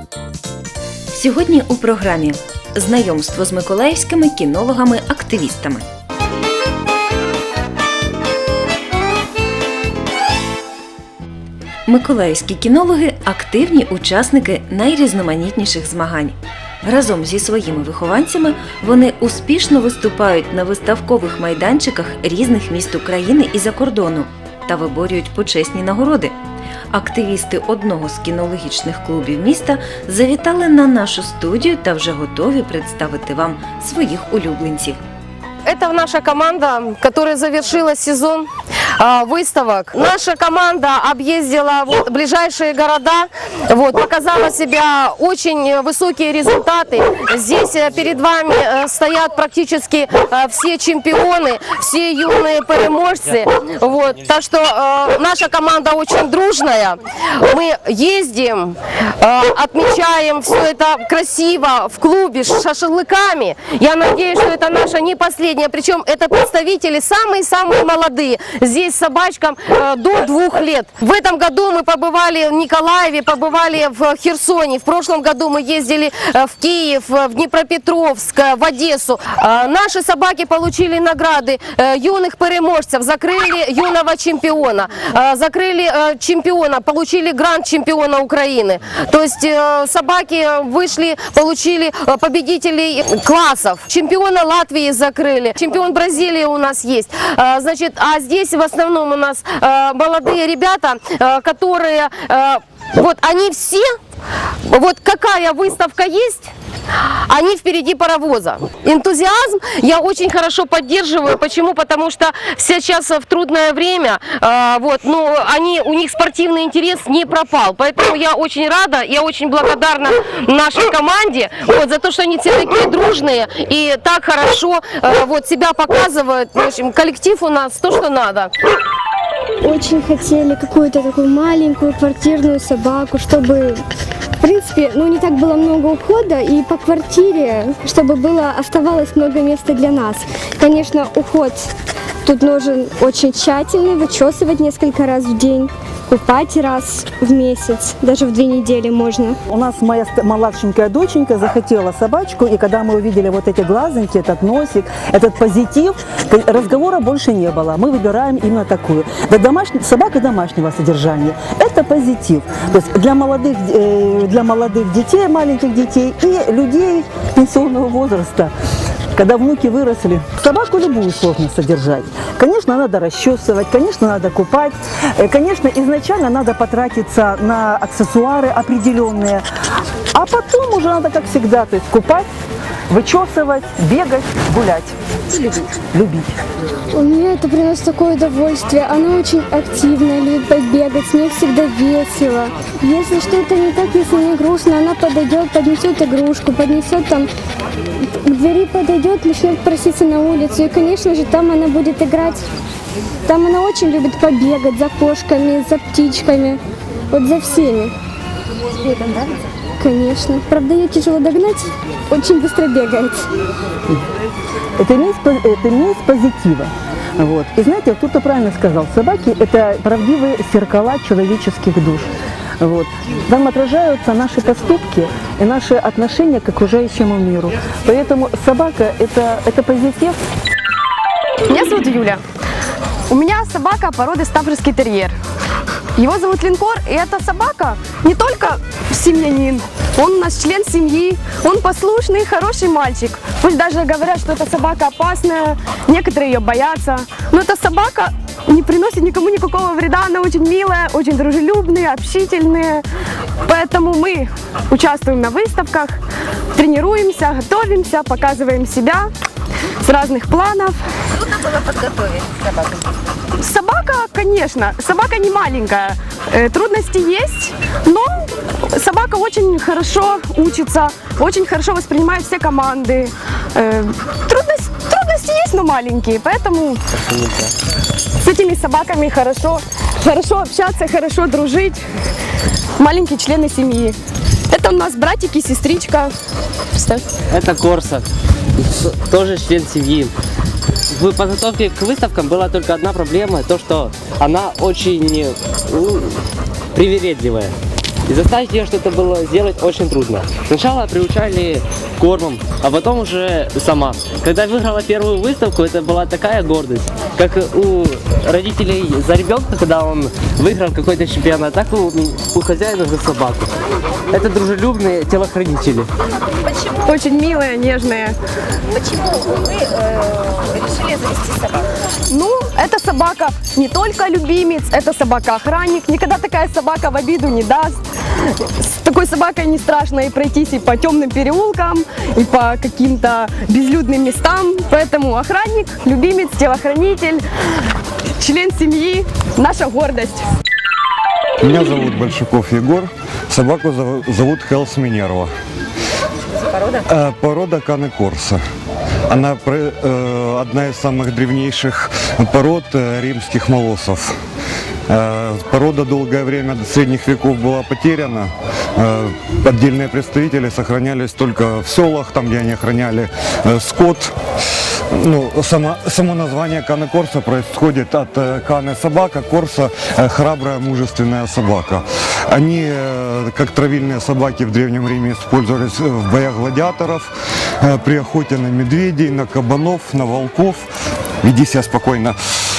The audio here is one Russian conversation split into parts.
Сьогодні у програмі знайомство з миколаївськими кінологами-активістами. Миколаївські кінологи – активні учасники найрізноманітніших змагань. Разом зі своїми вихованцями вони успішно виступають на виставкових майданчиках різних міст України і за кордону та виборюють почесні нагороди. Активісти одного з кінологічних клубів міста завітали на нашу студію та вже готові представити вам своїх улюбленців. Это наша команда, которая завершила сезон выставок. Наша команда объездила ближайшие города, показала себя очень высокие результаты. Здесь перед вами стоят практически все чемпионы, все юные переможцы. Так что наша команда очень дружная. Мы ездим, отмечаем все это красиво в клубе с шашлыками. Я надеюсь, что это наша не последняя. Причем это представители самые-самые молодые. Здесь собачкам до 2 лет. В этом году мы побывали в Николаеве, побывали в Херсоне. В прошлом году мы ездили в Киев, в Днепропетровск, в Одессу. Наши собаки получили награды юных переможцев, закрыли юного чемпиона, закрыли чемпиона, получили грант чемпиона Украины. То есть собаки вышли, получили победителей классов. Чемпиона Латвии закрыли. Чемпион Бразилии у нас есть. А здесь в основном у нас молодые ребята, которые, они все, какая выставка есть, они впереди паровоза. Энтузиазм я очень хорошо поддерживаю. Почему? Потому что сейчас в трудное время, у них спортивный интерес не пропал. Поэтому я очень рада, я очень благодарна нашей команде за то, что они все такие дружные и так хорошо себя показывают. В общем, коллектив у нас то, что надо. Очень хотели какую-то такую маленькую квартирную собаку, чтобы, в принципе, не так было много ухода, и по квартире, чтобы оставалось много места для нас. Конечно, уход тут нужен очень тщательный, вычесывать несколько раз в день, купать раз в месяц, даже в 2 недели можно. У нас моя младшенькая доченька захотела собачку, и когда мы увидели вот эти глазоньки, этот носик, этот позитив, разговора больше не было. Мы выбираем именно такую. Собака домашнего содержания – это позитив. То есть для молодых детей, маленьких детей и людей пенсионного возраста. Когда внуки выросли, собаку любую сложно содержать. Конечно, надо расчесывать, конечно, надо купать, конечно, изначально надо потратиться на аксессуары определенные, а потом уже надо, как всегда, то есть купать, вычесывать, бегать, гулять. Любить. У меня это приносит такое удовольствие. Она очень активная, любит побегать, с ней всегда весело. Если что-то не так, если не грустно, она подойдет, поднесет игрушку, поднесет к двери подойдет, начнет проситься на улицу. И, конечно же, там она будет играть. Там она очень любит побегать за кошками, за птичками, за всеми. Тебе это нравится? Конечно. Правда, ее тяжело догнать, очень быстро бегает. Это месть позитива. И знаете, кто-то правильно сказал, собаки – это правдивые зеркала человеческих душ. Там отражаются наши поступки и наши отношения к окружающему миру. Поэтому собака – это позитив. Меня зовут Юля. У меня собака породы стаффордский терьер. Его зовут Линкор, и эта собака не только семьянин, он у нас член семьи, он послушный, хороший мальчик. Пусть даже говорят, что эта собака опасная, некоторые ее боятся, но эта собака не приносит никому никакого вреда, она очень милая, очень дружелюбная, общительная. Поэтому мы участвуем на выставках, тренируемся, готовимся, показываем себя с разных планов. Трудно было подготовить собаку? Собака, конечно, собака не маленькая, трудности есть, но собака очень хорошо учится, очень хорошо воспринимает все команды. Трудности есть, но маленькие, поэтому с этими собаками хорошо общаться, хорошо дружить, маленькие члены семьи. Это у нас братик и сестричка. Представь. Это Корса, тоже член семьи. В подготовке к выставкам была только одна проблема, то что она очень привередливая. И заставить ее что-то было сделать очень трудно. Сначала приучали кормом, а потом уже сама. Когда выиграла первую выставку, это была такая гордость, как у родителей за ребенка, когда он выиграл какой-то чемпионат, так у хозяина за собаку. Это дружелюбные телохранители. Очень милые, нежные. Почему вы решили завести собаку? Ну, эта собака не только любимец, это собака-охранник. Никогда такая собака в обиду не даст. С такой собакой не страшно и пройтись и по темным переулкам, и по каким-то безлюдным местам. Поэтому охранник, любимец, телохранитель, член семьи, наша гордость. Меня зовут Большаков Егор, собаку зовут Хелс Минерва. Порода? Порода Кане Корса. Она одна из самых древнейших пород римских молоссов. Порода долгое время до средних веков была потеряна. Отдельные представители сохранялись только в селах, там, где они охраняли скот. Ну, само название Кане Корса происходит от Кане собака, Корса храбрая, мужественная собака. Они, как травильные собаки в Древнем Риме, использовались в боях гладиаторов, при охоте на медведей, на кабанов, на волков. Веди себя спокойно.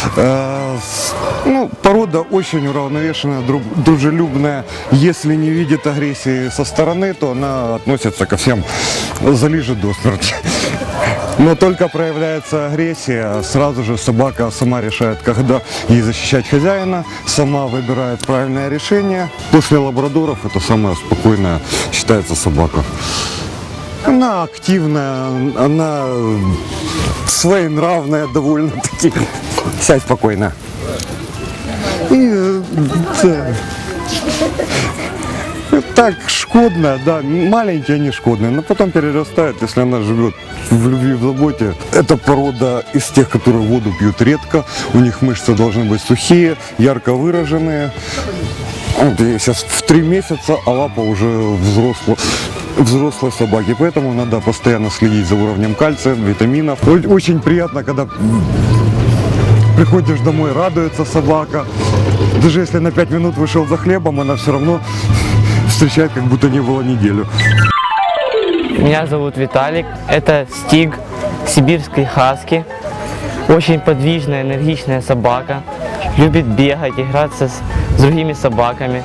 Ну, порода очень уравновешенная, дружелюбная. Если не видит агрессии со стороны, то она относится ко всем, залижет до смерти. Но только проявляется агрессия, сразу же собака сама решает, когда ей защищать хозяина, сама выбирает правильное решение. После лабрадоров это самая спокойная считается собака. Она активная, она своенравная довольно-таки. Сядь спокойно. И, так, шкодная, да, маленькие они шкодные, но потом перерастают, если она живет в любви, в заботе. Это порода из тех, которые воду пьют редко, у них мышцы должны быть сухие, ярко выраженные. Вот ей сейчас в 3 месяца, а лапа уже взрослой собаки, поэтому надо постоянно следить за уровнем кальция, витаминов. Очень приятно, когда приходишь домой, радуется собака. Даже если на 5 минут вышел за хлебом, она все равно встречает, как будто не было неделю. Меня зовут Виталик. Это Стиг, сибирский хаски. Очень подвижная, энергичная собака. Любит бегать, играться с другими собаками.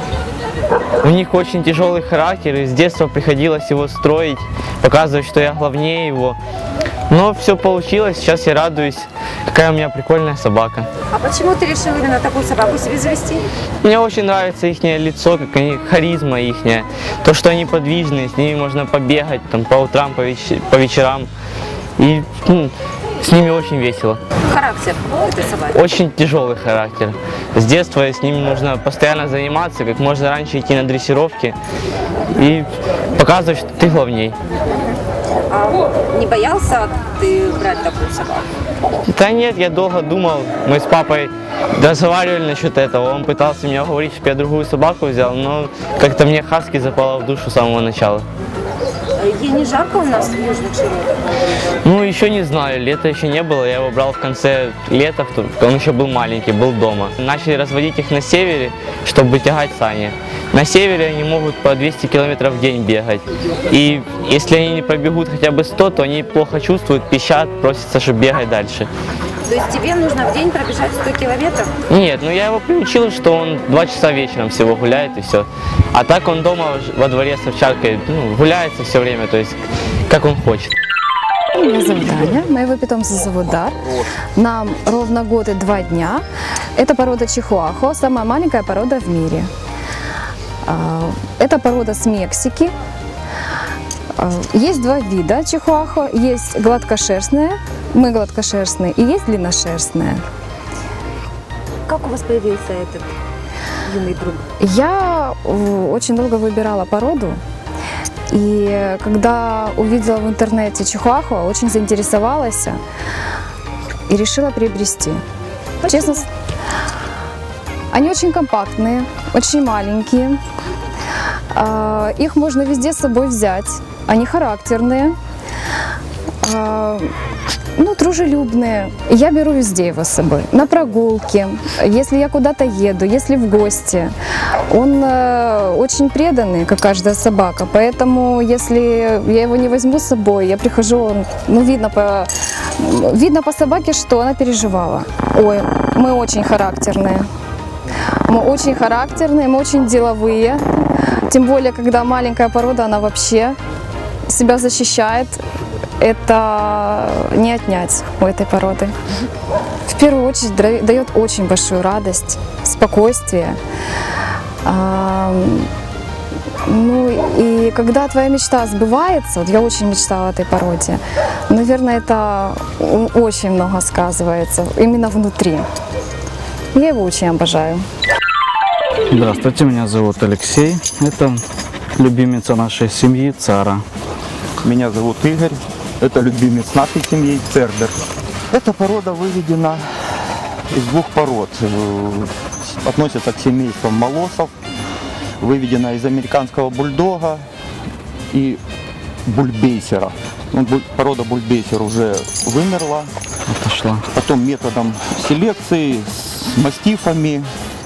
У них очень тяжелый характер, и с детства приходилось его строить, показывать, что я главнее его. Но все получилось, сейчас я радуюсь, какая у меня прикольная собака. А почему ты решил именно такую собаку себе завести? Мне очень нравится их лицо, как они, харизма их, то, что они подвижные, с ними можно побегать там, по утрам, по вечерам. И с ними очень весело. Характер этой собаки? Очень тяжелый характер. С детства с ними нужно постоянно заниматься, как можно раньше идти на дрессировки и показывать, что ты главней. А не боялся ты брать такую собаку? Да нет, я долго думал. Мы с папой разговаривали насчет этого. Он пытался меня уговорить, чтобы я другую собаку взял, но как-то мне хаски запало в душу с самого начала. Ей не жарко у нас в южных широтах? Ну, еще не знаю, лета еще не было, я его брал в конце лета, он еще был маленький, был дома. Начали разводить их на севере, чтобы тягать сани. На севере они могут по 200 километров в день бегать. И если они не пробегут хотя бы 100, то они плохо чувствуют, пищат, просятся, чтобы бегать дальше. То есть тебе нужно в день пробежать 100 километров? Нет, ну я его приучил, что он 2 часа вечером всего гуляет и все. А так он дома во дворе с овчаркой гуляется все время, то есть как он хочет. Меня зовут Аня, моего питомца зовут Дар. Нам ровно год и 2 дня. Это порода чихуахуа, самая маленькая порода в мире. Это порода с Мексики. Есть 2 вида чихуахуа. Есть гладкошерстная, мы гладкошерстные, и есть длинношерстная. Как у вас появился этот юный друг? Я очень долго выбирала породу. И когда увидела в интернете чихуахуа, очень заинтересовалась и решила приобрести. Честно, они очень компактные, очень маленькие. Их можно везде с собой взять. Они характерные. дружелюбные. Я беру везде его с собой. На прогулки, если я куда-то еду, если в гости. Он очень преданный, как каждая собака. Поэтому, если я его не возьму с собой, я прихожу, видно по собаке, что она переживала. Ой, мы очень характерные. Мы очень деловые. Тем более, когда маленькая порода, она вообще себя защищает. Это не отнять у этой породы. В первую очередь дает очень большую радость, спокойствие. И когда твоя мечта сбывается, вот я очень мечтала о этой породе, наверное, это очень много сказывается именно внутри. Я его очень обожаю. Здравствуйте, меня зовут Алексей. Это любимица нашей семьи Цара. Меня зовут Игорь. Это любимец нашей семьи Цербер. Эта порода выведена из двух пород. Относится к семействам молосов. Выведена из американского бульдога и бульбейсера. Порода бульбейсер уже вымерла. Отошла. Потом методом селекции с мастифами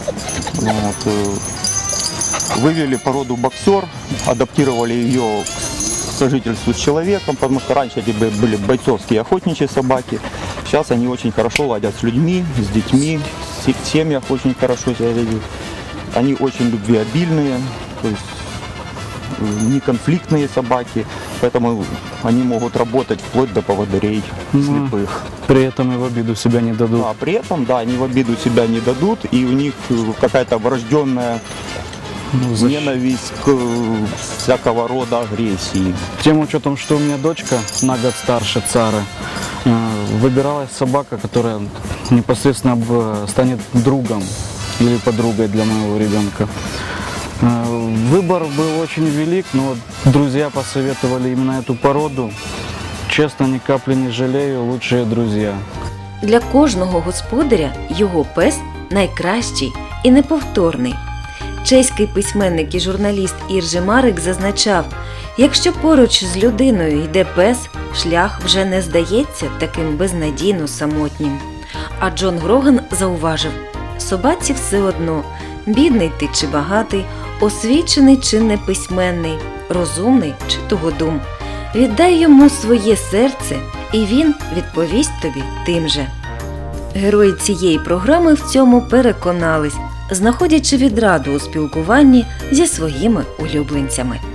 вывели породу боксер, адаптировали ее к сожительству с человеком, потому что раньше эти были бойцовские охотничьи собаки. Сейчас они очень хорошо ладят с людьми, с детьми, в семьях очень хорошо себя ведут. Они очень любвеобильные, то есть не конфликтные собаки, поэтому они могут работать вплоть до поводырей слепых. При этом и в обиду себя не дадут. Да, при этом, да, они в обиду себя не дадут, и у них какая-то врожденная ненависть к всякого рода агрессии. Тем учетом, что у меня дочка на год старше Цары, выбиралась собака, которая непосредственно станет другом или подругой для моего ребенка. Выбор был очень велик, но друзья посоветовали именно эту породу. Чесно, ні каплі не жалею, лучшие друзья. Для кожного господаря його пес найкращий і неповторний. Чеський письменник і журналіст Іржи Марик зазначав, якщо поруч з людиною йде пес, шлях вже не здається таким безнадійно самотнім. А Джон Гроган зауважив, собаці все одно, бідний ти чи багатий, освічений чи неписьменний, розумний чи тугодум. Віддай йому своє серце, і він відповість тобі тим же. Герої цієї програми в цьому переконались, знаходячи відраду у спілкуванні зі своїми улюбленцями.